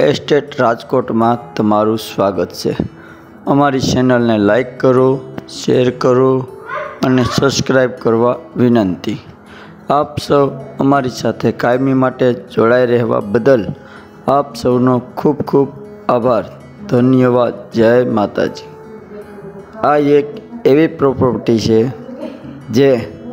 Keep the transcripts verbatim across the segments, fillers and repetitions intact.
Estate રાજકોટમાં તમારું સ્વાગત છે। અમારી ચેનલને લાઈક કરો, શેર કરો અને સબસ્ક્રાઈબ કરવા વિનંતી। આપ સૌ અમારી સાથે કાયમી માટે જોડાઈ રહેવા બદલ આપ સૌનો ખૂબ ખૂબ આભાર। ધન્યવાદ। જય માતાજી। આ એક એવી પ્રોપર્ટી છે જે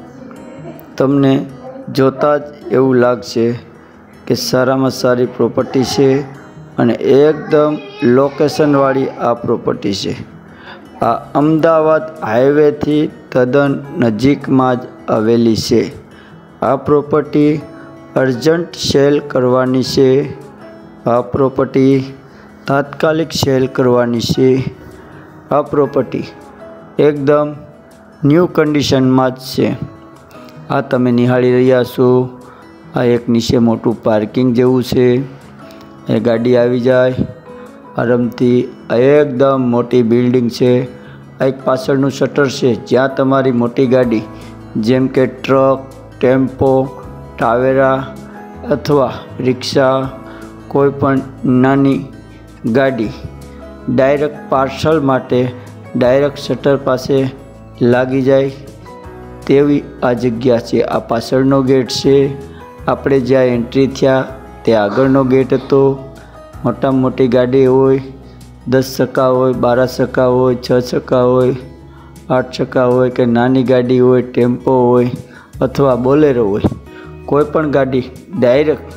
તમને જોતા જ એવું લાગશે કે સારામાં સારી પ્રોપર્ટી છે અને એકદમ લોકેશનવાળી આ પ્રોપર્ટી છે। આ અમદાવાદ હાઈવેથી તદ્દન નજીકમાં જ આવેલી છે। આ પ્રોપર્ટી અર્જન્ટ સેલ કરવાની છે। આ પ્રોપર્ટી તાત્કાલિક સેલ કરવાની છે। આ પ્રોપર્ટી એકદમ ન્યૂ કન્ડિશનમાં જ છે। આ તમે નિહાળી રહ્યા છો। આ એક નીચે મોટું પાર્કિંગ જેવું છે। એ ગાડી આવી જાય આરામથી। આ એકદમ મોટી બિલ્ડિંગ છે। આ એક પાછળનું શટર છે જ્યાં તમારી મોટી ગાડી જેમ કે ટ્રક, ટેમ્પો, ટાવેરા અથવા રિક્ષા, કોઈ પણ નાની ગાડી ડાયરેક્ટ પાર્સલ માટે ડાયરેક્ટ શટર પાસે લાગી જાય તેવી આ જગ્યા છે। આ પાછળનો ગેટ છે। આપણે જ્યાં એન્ટ્રી થયા તે આગળનો ગેટ હતો। મોટામાં મોટી ગાડી હોય, દસ ચક્કા હોય, બાર ચક્કા હોય, છ ચક્કા હોય, આઠ ચક્કા હોય કે નાની ગાડી હોય, ટેમ્પો હોય અથવા બોલેરો હોય, કોઈ પણ ગાડી ડાયરેક્ટ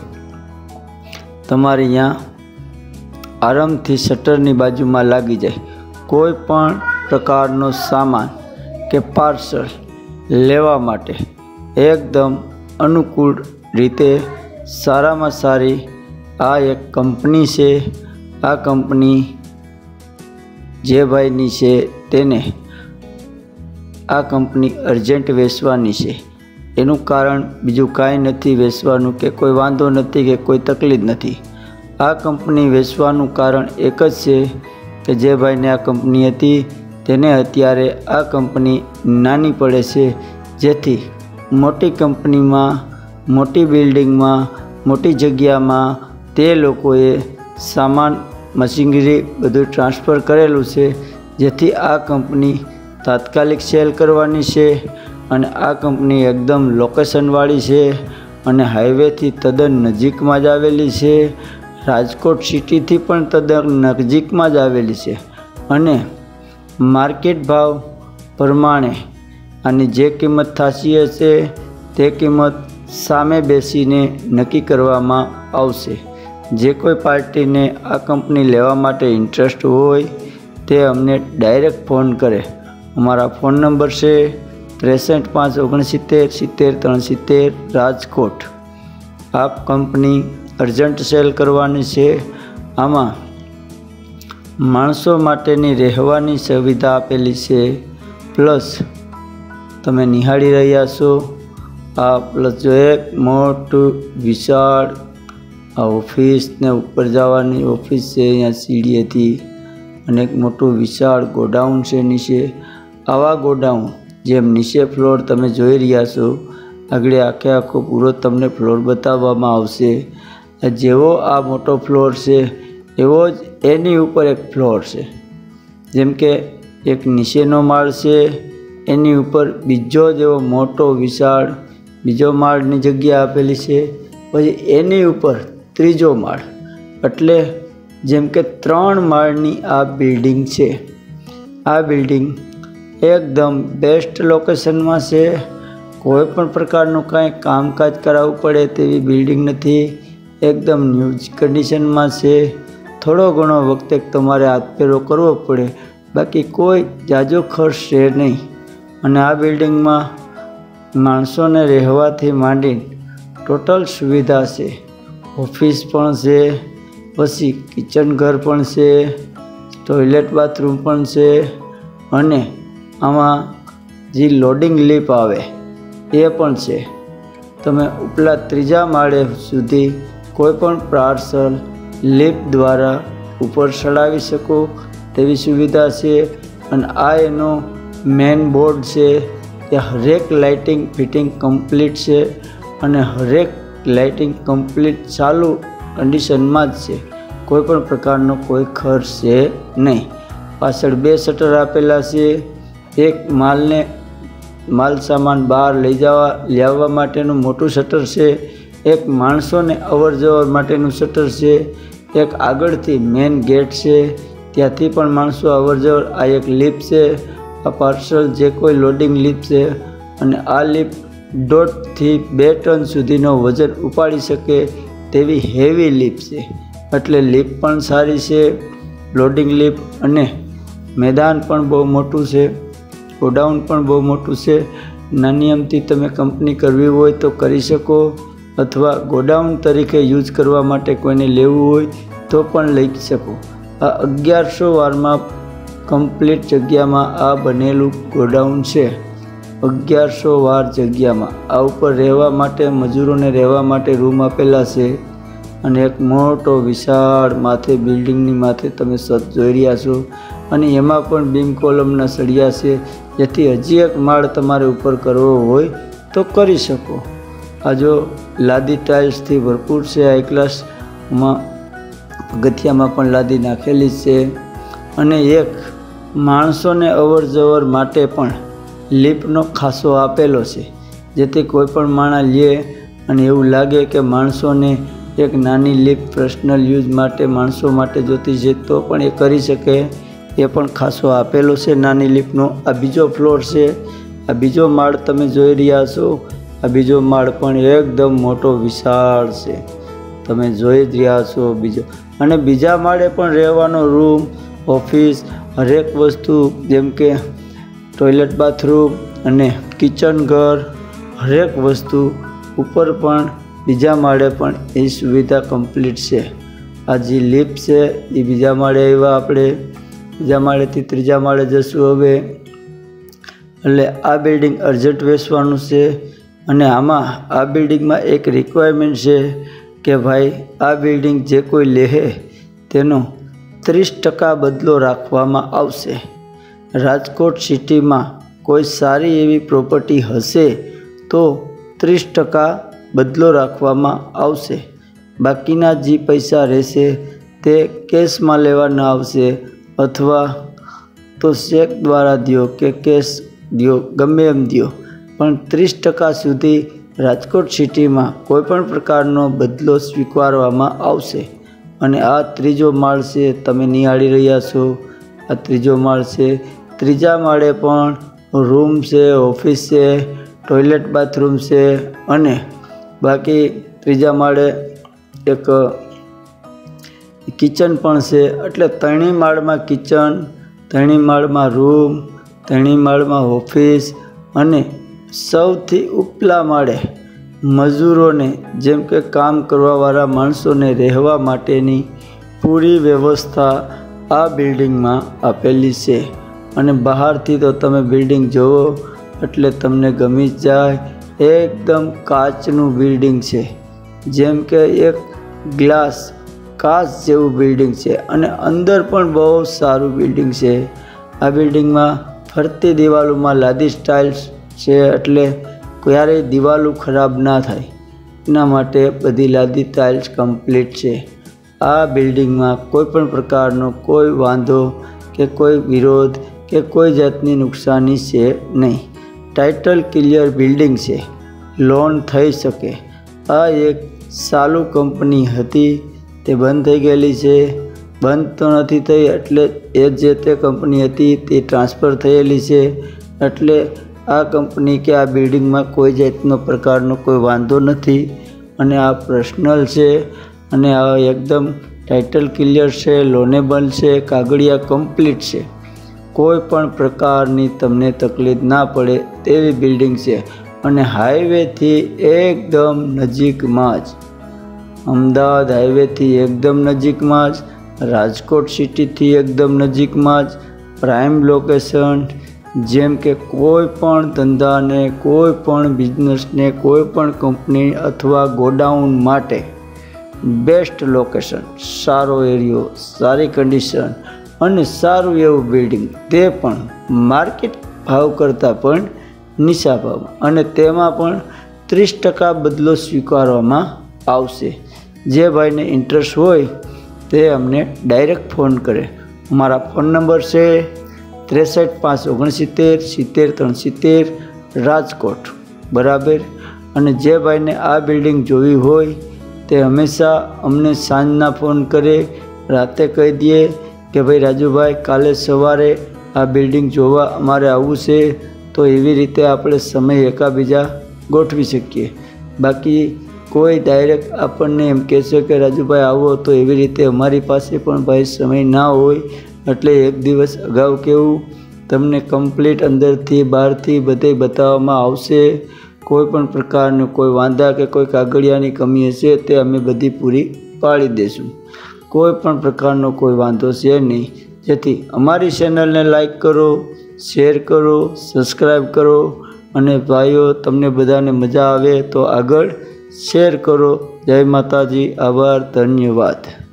તમારે અહીંયા આરામથી શટરની બાજુમાં લાગી જાય। કોઈ પણ પ્રકારનો સામાન કે પાર્સલ લેવા માટે એકદમ અનુકૂળ રીતે સારામાં સારી આ એક કંપની છે। આ કંપની જે ભાઈની છે તેને આ કંપની અર્જન્ટ વેચવાની છે। એનું કારણ બીજું કાંઈ નથી વેચવાનું કે કોઈ વાંધો નથી કે કોઈ તકલીફ નથી। આ કંપની વેચવાનું કારણ એક જ છે કે જે ભાઈને આ કંપની હતી તેને અત્યારે આ કંપની નાની પડે છે, જેથી મોટી કંપનીમાં, મોટી બિલ્ડિંગમાં, મોટી જગ્યામાં તે લોકોએ સામાન, મશીનરી બધું ટ્રાન્સફર કરેલું છે, જેથી આ કંપની તાત્કાલિક સેલ કરવાની છે। અને આ કંપની એકદમ લોકેશનવાળી છે અને હાઈવેથી તદ્દન નજીકમાં જ આવેલી છે। રાજકોટ સિટીથી પણ તદ્દન નજીકમાં જ આવેલી છે અને માર્કેટ ભાવ પ્રમાણે આની જે કિંમત થતી હશે તે કિંમત સામે બેસીને નક્કી કરવામાં આવશે। જે કોઈ પાર્ટીને આ કંપની લેવા માટે ઇન્ટરેસ્ટ હોય તે અમને ડાયરેક્ટ ફોન કરે। અમારા ફોન નંબર છે ત્રેસઠ પાંચ ઓગણસિત્તેર સિત્તેર ત્રણ સિત્તેર રાજકોટ। આ કંપની અર્જન્ટ સેલ કરવાની છે। આમાં માણસો માટેની રહેવાની સુવિધા આપેલી છે। પ્લસ તમે નિહાળી રહ્યા છો આ પ્લસ જો એક મોટું વિશાળ આ ઓફિસ ને ઉપર જવાની ઓફિસ છે, અહીંયા સીડી હતી અને એક મોટું વિશાળ ગોડાઉન છે નીચે। આવા ગોડાઉન જેમ નીચે ફ્લોર તમે જોઈ રહ્યા છો, આગળ આખે આખો પૂરો તમને ફ્લોર બતાવવામાં આવશે। જેવો આ મોટો ફ્લોર છે એવો જ એની ઉપર એક ફ્લોર છે, જેમ કે એક નીચેનો માળ છે એની ઉપર બીજો જેવો મોટો વિશાળ બીજો માળની જગ્યા આપેલી છે, પછી એની ઉપર ત્રીજો માળ, એટલે જેમ કે ત્રણ માળની આ બિલ્ડિંગ છે। આ બિલ્ડિંગ એકદમ બેસ્ટ લોકેશનમાં છે। કોઈ પણ પ્રકારનું કાંઈ કામકાજ કરાવવું પડે તેવી બિલ્ડિંગ નથી। એકદમ ન્યૂ કન્ડિશનમાં છે। થોડો ઘણો વખતે તમારે હાથ ફેરો કરવો પડે, બાકી કોઈ જાજો ખર્ચ છે નહીં। અને આ બિલ્ડિંગમાં માણસોને રહેવાથી માંડી ટોટલ સુવિધા છે। ઓફિસ પણ છે, પછી કિચન ઘર પણ છે, ટોયલેટ બાથરૂમ પણ છે અને આમાં જે લોડિંગ લિફ્ટ આવે એ પણ છે। તમે ઉપલા ત્રીજા માળે સુધી કોઈ પણ પાર્સલ લિફ્ટ દ્વારા ઉપર ચડાવી શકો તેવી સુવિધા છે। અને આ એનો મેઇન બોર્ડ છે, ત્યાં હરેક લાઇટિંગ ફિટિંગ કમ્પ્લીટ છે અને હરેક લાઇટિંગ કમ્પ્લીટ ચાલુ કન્ડિશનમાં જ છે। કોઈપણ પ્રકારનો કોઈ ખર્ચ છે નહીં। પાછળ બે શટર આપેલા છે, એક માલને માલ સામાન બહાર લઈ જવા લાવવા માટેનું મોટું શટર છે, એક માણસોને અવર જવર માટેનું શટર છે, એક આગળથી મેઇન ગેટ છે, ત્યાંથી પણ માણસો અવર જવર। આ એક લિફ્ટ છે, આ પાર્સલ જે કોઈ લોડિંગ લિફ્ટ છે અને આ લિફ્ટ દોઢથી બે ટન સુધીનો વજન ઉપાડી શકે તેવી હેવી લિફ્ટ છે, એટલે લિફ્ટ પણ સારી છે, લોડિંગ લિફ્ટ। અને મેદાન પણ બહુ મોટું છે, ગોડાઉન પણ બહુ મોટું છે। નાની અમથી તમે કંપની કરવી હોય તો કરી શકો, અથવા ગોડાઉન તરીકે યુઝ કરવા માટે કોઈને લેવું હોય તો પણ લઈ શકો। આ અગિયારસો વારમાં કમ્પ્લીટ જગ્યામાં આ બનેલું ગોડાઉન છે, અગિયારસો વાર જગ્યામાં। આ ઉપર રહેવા માટે મજૂરોને રહેવા માટે રૂમ આપેલા છે, અને એક મોટો વિશાળ માથે બિલ્ડિંગની માથે તમે છત જોઈ રહ્યા છો, અને એમાં પણ બીમ કોલમના સળિયા છે, જેથી હજી એક માળ તમારે ઉપર કરવો હોય તો કરી શકો। આ જો લાદી ટાઇલ્સથી ભરપૂર છે, હાઈ ક્લાસમાં પગથિયામાં પણ લાદી નાખેલી છે, અને એક માણસોને અવર જવર માટે પણ લિફ્ટનો ખાસો આપેલો છે, જેથી કોઈ પણ માણસ લે અને એવું લાગે કે માણસોને એક નાની લિફ્ટ પર્સનલ યુઝ માટે માણસો માટે જોતી છે તો પણ એ કરી શકે, એ પણ ખાસો આપેલો છે નાની લિફ્ટનો। આ બીજો ફ્લોર છે, આ બીજો માળ તમે જોઈ રહ્યા છો, આ બીજો માળ પણ એકદમ મોટો વિશાળ છે, તમે જોઈ જ રહ્યા છો બીજો। અને બીજા માળે પણ રહેવાનો રૂમ, ઓફિસ, હરેક વસ્તુ જેમ કે ટોયલેટ બાથરૂમ અને કિચન ઘર, હરેક વસ્તુ ઉપર પણ બીજા માળે પણ એ સુવિધા કમ્પ્લીટ છે। આ જે લિફ્ટ છે એ બીજા માળે આવ્યા, આપણે બીજા માળેથી ત્રીજા માળે જશું હવે। એટલે આ બિલ્ડિંગ અર્જન્ટ વેચવાનું છે, અને આમાં આ બિલ્ડિંગમાં એક રિક્વાયરમેન્ટ છે કે ભાઈ આ બિલ્ડિંગ જે કોઈ લે તેનો ત્રીસ ટકા બદલો રાખવામાં આવશે। રાજકોટ સિટીમાં કોઈ સારી એવી પ્રોપર્ટી હશે તો ત્રીસ ટકા બદલો રાખવામાં આવશે, બાકીના જે પૈસા રહેશે તે કેશમાં લેવાના આવશે, અથવા તો ચેક દ્વારા દો કે કેશ દો, ગમે એમ દો, પણ ત્રીસ ટકા સુધી રાજકોટ સિટીમાં કોઈપણ પ્રકારનો બદલો સ્વીકારવામાં આવશે। અને આ ત્રીજો માળ છે, તમે નિહાળી રહ્યા છો, આ ત્રીજો માળ છે। ત્રીજા માળે પણ રૂમ છે, ઓફિસ છે, ટોયલેટ બાથરૂમ છે, અને બાકી ત્રીજા માળે એક કિચન પણ છે। એટલે ત્રણેય માળમાં કિચન, ત્રણેય માળમાં રૂમ, ત્રણેય માળમાં ઓફિસ, અને સૌથી ઉપલા માળે મજૂરોને જેમ કે કામ કરવાવાળા માણસોને રહેવા માટેની પૂરી વ્યવસ્થા આ બિલ્ડિંગમાં આપેલી છે। અને બહારથી તો તમે બિલ્ડિંગ જુઓ એટલે તમને ગમી જ જાય, એકદમ કાચનું બિલ્ડિંગ છે, જેમ કે એક ગ્લાસ કાચ જેવું બિલ્ડિંગ છે, અને અંદર પણ બહુ સારું બિલ્ડિંગ છે। આ બિલ્ડિંગમાં ફરતી દિવાલોમાં લાદી સ્ટાઇલ્સ છે, એટલે ક્યારેય દિવાલો ખરાબ ના થાય એના માટે બધી લાદી ટાઇલ્સ કમ્પ્લીટ છે। આ બિલ્ડિંગમાં કોઈ પણ પ્રકારનો કોઈ વાંધો કે કોઈ વિરોધ કે કોઈ જાતની નુકસાની છે નહીં, ટાઇટલ ક્લિયર બિલ્ડિંગ છે, લોન થઈ શકે। આ એક ચાલુ કંપની હતી, તે બંધ થઈ ગયેલી છે, બંધ તો નથી થઈ, એટલે એ જે તે કંપની હતી તે ટ્રાન્સફર થયેલી છે, એટલે આ કંપની કે આ બિલ્ડિંગમાં કોઈ જાતનો પ્રકારનો કોઈ વાંધો નથી, અને આ પર્સનલ છે, અને આ એકદમ ટાઇટલ ક્લિયર છે, લોનેબલ છે, કાગળિયા કમ્પ્લીટ છે, કોઈ પણ પ્રકારની તમને તકલીફ ના પડે તેવી બિલ્ડિંગ છે। અને હાઈવેથી એકદમ નજીકમાં જ, અમદાવાદ હાઈવેથી એકદમ નજીકમાં જ, રાજકોટ સિટીથી એકદમ નજીકમાં જ, પ્રાઇમ લોકેશન, જેમ કે કોઈ પણ ધંધાને, કોઈ પણ બિઝનેસને, કોઈ પણ કંપની અથવા ગોડાઉન માટે બેસ્ટ લોકેશન, સારો એરિયો, સારી કન્ડિશન અને સારું એવું બિલ્ડિંગ, તે પણ માર્કેટ ભાવ કરતાં પણ નીચા ભાવમાં, અને તેમાં પણ ત્રીસ ટકા બદલો સ્વીકારવામાં આવશે। જે ભાઈને ઇન્ટરેસ્ટ હોય તે અમને ડાયરેક્ટ ફોન કરે। અમારા ફોન નંબર છે ત્રેસઠ પાંચ ઓગણસિત્તેર સિત્તેર ત્રણ સિત્તેર રાજકોટ, બરાબર। અને જે ભાઈને આ બિલ્ડિંગ જોવી હોય તે હંમેશા અમને સાંજના ફોન કરે, રાતે કહી દે કે ભાઈ રાજુભાઈ કાલે સવારે આ બિલ્ડિંગ જોવા અમારે આવવું છે, તો એવી રીતે આપણે સમય એકાબીજા ગોઠવી શકીએ। બાકી કોઈ ડાયરેક્ટ આપણને એમ કહેશે કે રાજુભાઈ આવો, તો એવી રીતે અમારી પાસે પણ ભાઈ સમય ના હોય, એટલે એક દિવસ અગાઉ કહેવું, તમને કમ્પ્લીટ અંદરથી બહારથી બધે બતાવવામાં આવશે। કોઈ પણ પ્રકારનું કોઈ વાંધા કે કોઈ કાગળિયાની કમી હશે તે અમે બધી પૂરી પાડી દઈશું। કોઈ પણ પ્રકારનો કોઈ વાંધો છે નહીં। જેથી અમારી ચેનલને લાઈક કરો, શેર કરો, સબસ્ક્રાઈબ કરો, અને ભાઈઓ તમને બધાને મજા આવે તો આગળ શેર કરો। જય માતાજી, આભાર, ધન્યવાદ।